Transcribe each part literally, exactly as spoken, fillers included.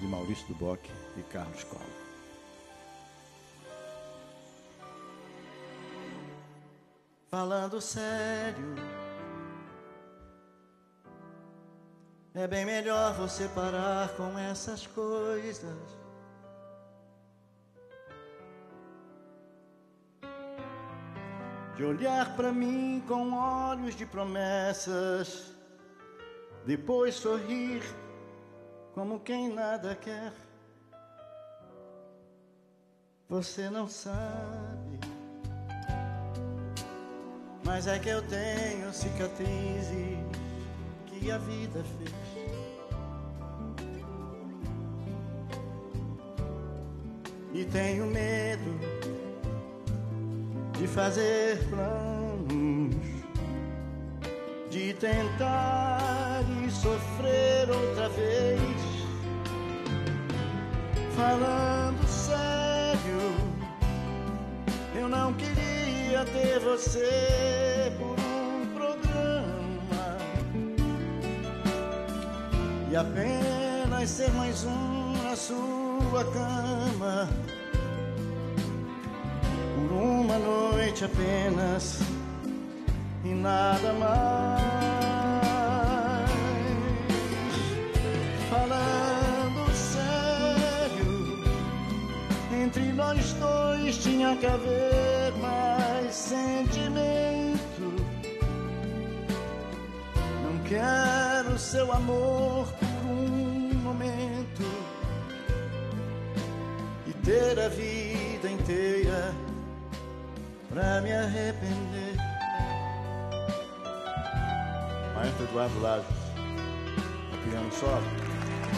de Maurício Duboc e Carlos Collor. Falando sério, é bem melhor você parar com essas coisas. De olhar pra mim com olhos de promessas, depois sorrir como quem nada quer. Você não sabe, mas é que eu tenho cicatrizes que a vida fez. E tenho medo de fazer planos, de tentar e sofrer outra vez. Falando sério, eu não queria ter você por um programa e apenas ser mais um na sua cama. Por uma noite apenas e nada mais. Falando sério, entre nós dois tinha que haver mais sentimento. Não quero seu amor por um momento e ter a vida inteira pra me arrepender. Maestro Eduardo Lajos, no piano solo.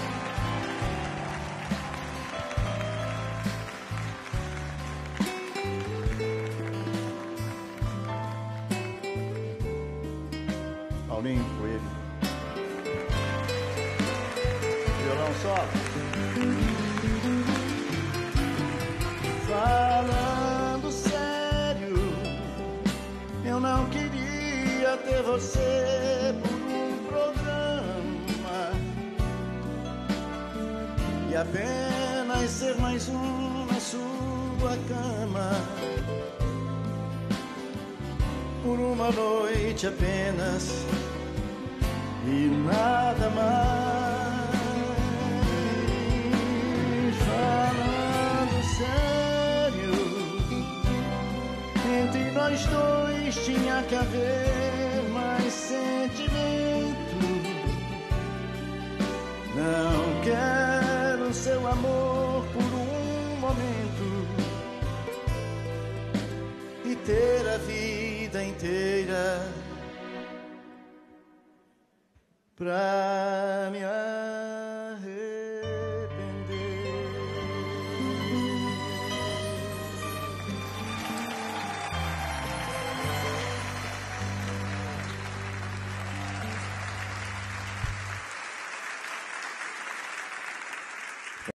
Paulinho Coelho, violão solo. Falando sério, eu não queria ter você por um programa e apenas ser mais um na sua cama. Por uma noite apenas e nada mais. Falando sério, entre nós dois tinha que haver mais sentimento. Não quero seu amor por um momento e ter a vida inteira pra me amar.